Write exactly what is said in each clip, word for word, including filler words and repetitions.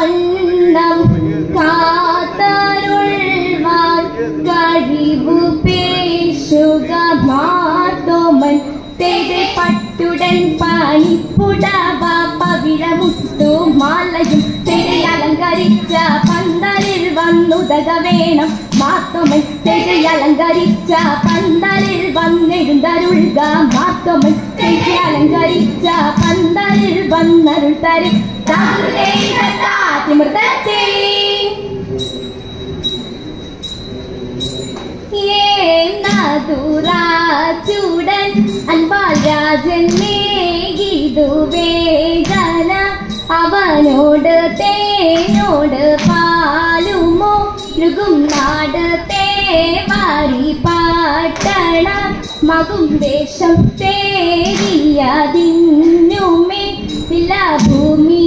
വണ്ണം കാത്തരുൾവാൻ കഴിവു പേശുക മാതോമൻ തേടെ പട്ടുടൻ പണിപ്പുടവ പവിഴമുത്തു മാലയും തേടെ അലങ്കരിച്ച പന്തലിൽ വന്നുതക വേണം മാത്തോമൻ തേടെ അലങ്കരിച്ച പന്തലിൽ വന്നെഴുന്തരുൾക മാത്തോമൻ തേടെ അലങ്കരിച്ച പന്തലിൽ വന്നരുൾ തരി തിമൃതത്തെ ചൂടൻ അൻപാൽ രാജൻ മേകിതു വേദന അവനോട് തേനോട് പാലുമോ മൃഗും നാട് തേവാരി പാട്ടണ മകും ദേശം തേരിയതിന്നുമേ ഭൂമി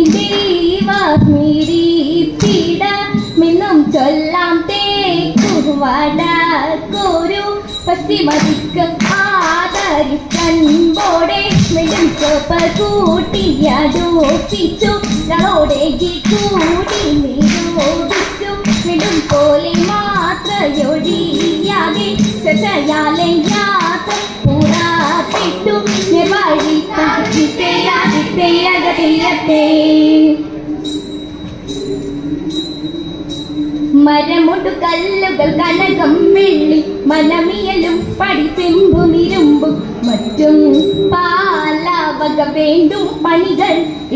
ദൈവമിരിപ്പിട മിന്നും ചൊല്ലാം തേക്കുവടക്കൊരു പശ്ചിമദിക്ക് ആദരിക്കൻപോടെ മിടും ചോപ്പർ കൂട്ടിയടോപ്പിച്ചു ഞങ്ങളോടേക്ക് കൂടി നിരോധിച്ചു മിടും പോലെ മാത്രയൊഴിയാതെ ശശയാലെ യാത്ര പുറപ്പെട്ടു നിർവഴി അകതിയത്തെ മരമൊടു കല്ലുകൾ കനകം വെള്ളി മനമിയലും പടിച്ചെമ്പും ഇരുമ്പും മറ്റും പാലവക വേണ്ടും പണികൾ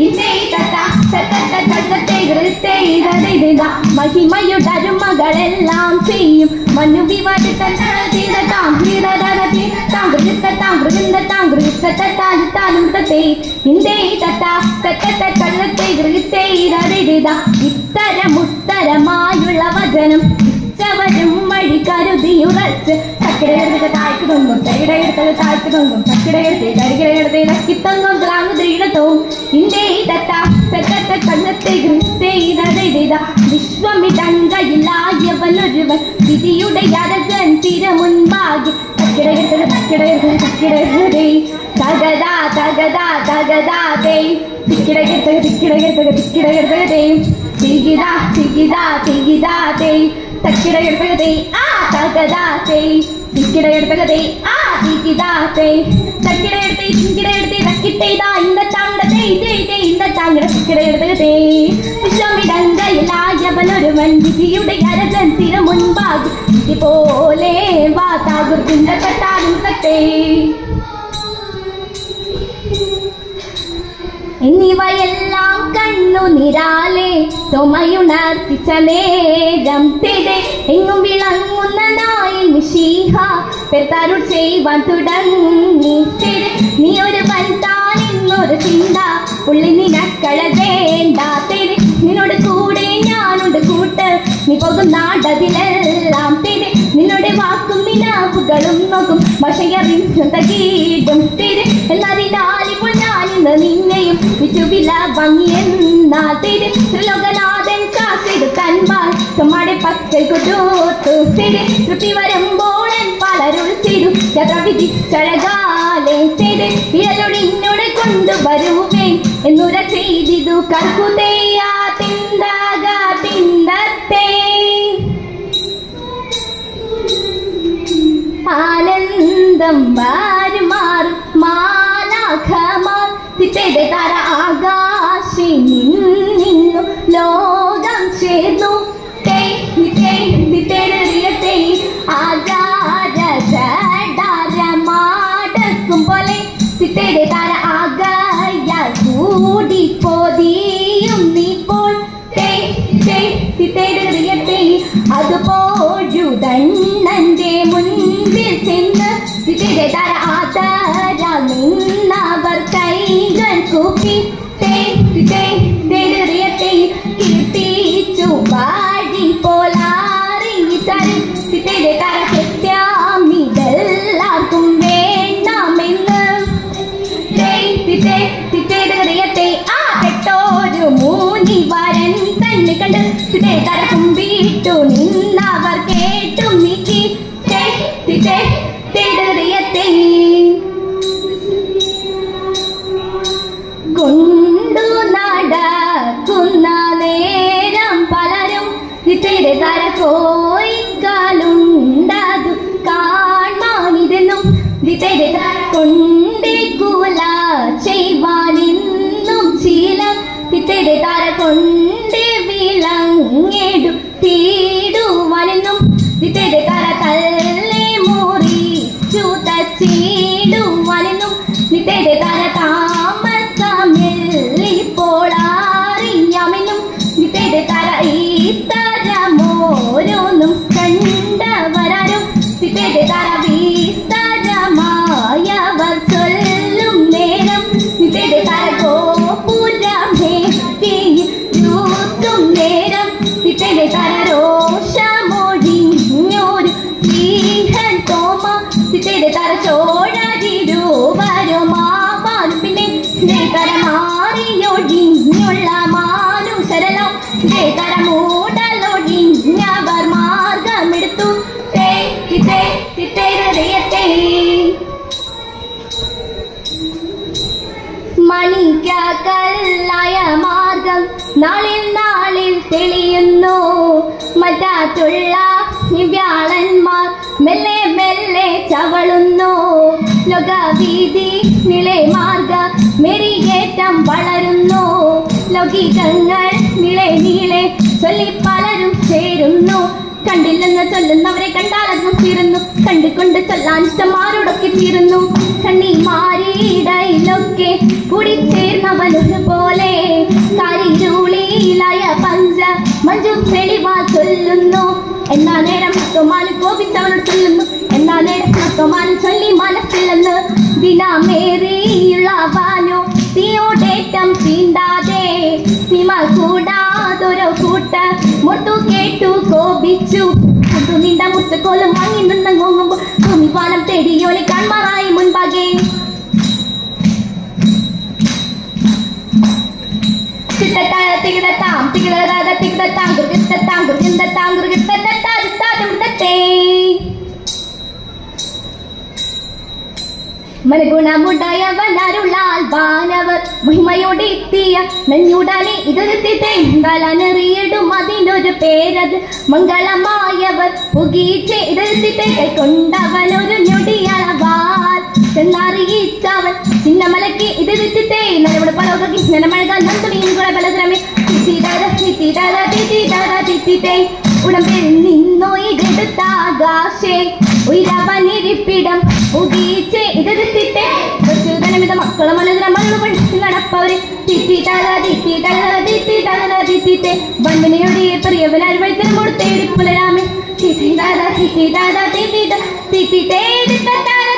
മഹിമയുടരുമകളെല്ലാം ചെയ്യും മനുവിവാദ ഇത്തരമുത്തരമായുള്ള വചനം ഇച്ചവരും വഴി കരുതിയുറച്ച് തക്കിടയെടുത്ത് താഴ്ത്തുകൊണ്ടും തകിടയെടുത്തത് താഴ്ത്തുകൊണ്ടും തക്കിടയെടുത്ത് തരികിടയെടുത്ത് ഇടക്കിത്തങ്ങും ഗ്രാമതയിടത്തും ഇന്ത്യ കണ്ണത്തെ വിശ്വമിടങ്കയിലായവനൊരുവൻ വിധിയുടെ അരജൻ തിര മുൻപാകെ തക്കിടയെടുത്തത് തക്കിടയെടുത്ത് തക്കിടയെടുത്തേ തകതാ തകതാ തകതാതേ തിക്കിടയെടുത്തത് തിക്കിടയെടുത്തത് തിക്കിടയെടുത്തതേ തികിതാ തികിതാ തികിതാതേ തക്കിടയെടുത്തതേ ആ തകതാതേ തിക്കിടയെടുത്തതേ ആ തികിതാതേ തക്കിടയെടുത്തേ തിക്കിടയെടുത്തേ തക്കിട്ടേതാ ഇന്ത ചാങ്കടത്തേ ഇതേ ഇന്ത ചാങ്കട തിക്കിടയെടുത്തതേ വിശ്വമിടങ്കയിലായവനൊരുവൻ വിധിയുടെ അരജൻ തിര മുൻപാകെ ഇതുപോലെ വാതാകുർത്തിന്ത കട്ടാലും തട്ടേ എന്നിവയെല്ലാം കണ്ണു നിരാലെ തൊമയുണർത്തിച്ച നേരം തിരെ എങ്ങും വിളങ്ങുന്ന നായിൽ മിശീഹ പെരുത്താരുൾ ചെയ്യുവാൻ തുടങ്ങി തിരെ നീ ഒരു വൻതാൻ എന്നൊരു ചിന്ത ഉള്ളി നിനക്കളവേണ്ട തിരെ നിന്നോട് കൂടെ ഞാനുണ്ട് കൂട്ട് നീ പോകും നാടതിലെല്ലാം തിരെ നിന്നോട് വാക്കും നിനാവുകളും നോക്കും ഭക്ഷയറിഞ്ഞും തിരെ എന്നതിനാലിപ്പോൾ ഞാനിന്ന് നിന്നെയും വിറ്റുവില ഭംഗിയെന്നാ തിരെ ത്രിലോകനാഥൻ കാശെടുക്കൻപാൽ തൊമ്മാടെ പക്കൽ കൊണ്ടോത്തു തിരെ തൃപ്തി വരുമ്പോൾ പലരുൾ ചെയ്തു യാത്രാവിധി ചഴകാലെ തിരെ ഇരലോട് ഇന്നോട് കൊണ്ടുവരുവേ എന്നുര ചെയ്തിതു കർക്കുതേയാ തിന്തക തിന്തത്തെ ആനന്ദം വാരുമാറും മാലാഖമാർ തിത്തേടെ താര ആകാശി നിന്നു ലോകം ചേർന്നു ആചാരമാടക്കും പോലെ തിത്തേടെ താര ആകായ കൂടി പോതിയും നീപ്പോൾ തിത്തേറിയട്ടെ അതുപോഴുതണ്ണന്റെ മുൻപിൽ ചെന്ന് തിത്തേടെ താര ആധാര നിന്നവർ കൈകൾ കൂപ്പി തിത്തേറിയട്ടെ കീർത്തിച്ചു പാടി പോലാറിയിട്ടാലും തിത്തേടെ താര കൃത്യാമിതെല്ലാവർക്കും വേണമെന്ന് തിത്തേറിയട്ടെ ആ പെട്ടോരു മൂനി വരൻ തന്നെ കണ്ട് തിത്തേ തരക്കും വീട്ടു നിന്നവർ കേട്ടും നീക്കി തിത്തേറിയത്തെ കൊണ്ടു നടക്കുന്ന തിത്തയുടെ തര കോയിക്കാലുണ്ടതു കാണാനിരുന്നു തിത്തയുടെ തര കൊണ്ടേ കൂല ചെയ്യുവാനിന്നും ശീലം തിത്തയുടെ തര കൊണ്ടേ വിളങ്ങേടു തീടുവാനെന്നും തിത്തയുടെ തര തല്ലേ മുറിച്ചു തച്ചിടുവാനെന്നും തിത്തയുടെ തര താമസമില്ലിപ്പോൾ അറിയാമെന്നും തിത്തയുടെ തര ഈ തരമോരോന്നും കണ്ടവരാരും തിത്തയുടെ തര വിസ്തരമായവർ ചൊല്ലും നേരം തിത്തയുടെ തര ഗോപുരമേ ൂത്തും നേരം തിത്തയുടെ തര രോഷമൊഴിഞ്ഞൊരു സ്ത്രീഹൻ തോമ തിത്തയുടെ തര ചോഴരുവരുമാവാനും പിന്നെ തര മാറിയൊഴിഞ്ഞുള്ള മാനും ശരണം തര മൂടലൊഴിഞ്ഞവർ മാർഗമെടുത്തു ഹൃദയത്തെ മണിക്കല്ലായ മാർഗം നാളിൽ നാളിൽ തെളിയുന്നു മറ്റാത്തുള്ള വ്യാളന്മാർ മെല്ലെ മെല്ലെ ചവളുന്നു ലോകവീതി നിളെ മാർഗ മെരികേറ്റം വളരുന്നു ലൗകികങ്ങൾ നിളെ നീളെ ചൊല്ലി പലരും ചേരുന്നു കണ്ടില്ലെന്ന് ചൊല്ലുന്നവരെ കണ്ടാലതും തീരുന്നു കണ്ടുകൊണ്ട് ചൊല്ലാൻ ഇഷ്ടമാരോടൊക്കെ തീരുന്നു കണ്ണിമാരിടയിലൊക്കെ കൂടി ചേർന്നവനൊരു പോലെ കരിരൂളിയിലായ പഞ്ച മഞ്ജു തെളിവാ ചൊല്ലുന്നു എന്നാ നേരം മൊത്തമാനും കോപിച്ചവനോട് ചൊല്ലുന്നു എന്നാ നേരം മൊത്തമാനും ചൊല്ലി മനസ്സിലെന്ന് ദിനമേറിയുള്ള വാനോ തീയോടേറ്റം തീണ്ടാതെ സിമ കൂടാതൊരു കൂട്ട മുട്ടു കേട്ടു കോപിച്ചു മുട്ടു നീണ്ട മുച്ചക്കോലും വാങ്ങി നിന്നങ്ങോങ്ങുമ്പോ ഭൂമിപാനം തേടിയോനെ കൺമാറായി മുൻപാകെ തികടത്താം തികട തികടത്താം ഗൃഹത്താം ഗൃഹത്താം ഗൃഹത്തെ മനഗുണമുണ്ടായവനരുളാൽ വാനവർ മഹിമയോടെ എത്തിയ നഞ്ഞുടനെ ഇതൊരുത്തിട്ടെ ബലനെറിയിടും അതിനൊരു പേരത് മംഗളമായവർ പുകീച്ച് ഇതൊരുത്തിട്ടെ കൈക്കൊണ്ടവനൊരു ഞൊടിയളവാൽ ചെന്നറിയിച്ചവൻ ചിന്നമലക്ക് ഇതൊരുത്തിട്ടെ നല്ലവിടെ പലോക കൃഷ്ണനമഴകാൽ നന്ദുണിയും കൂടെ ബലദ്രമേ തിത്തിത്തെ ഉടമ്പിൽ നിന്നോ ഇതെടുത്താകാശേ ഉയരവനിരിപ്പിടം ഉഗീച്ച് ഇതെടുത്തിട്ടെ പ്രചോദനമിത മക്കളെ മനോദര മകള് പഠിച്ചു നടപ്പവരെ തിത്തിട്ടല തിത്തിട്ടല തിത്തിട്ടല തിത്തിത്തെ ബന്ധനയുടെ പ്രിയവനാർ വഴുത്തിനും കൊടുത്തേടി പുലരാമേ തിത്തിട്ടല തിത്തിട്ടല തിത്തിട്ട തിത്തിട്ടേ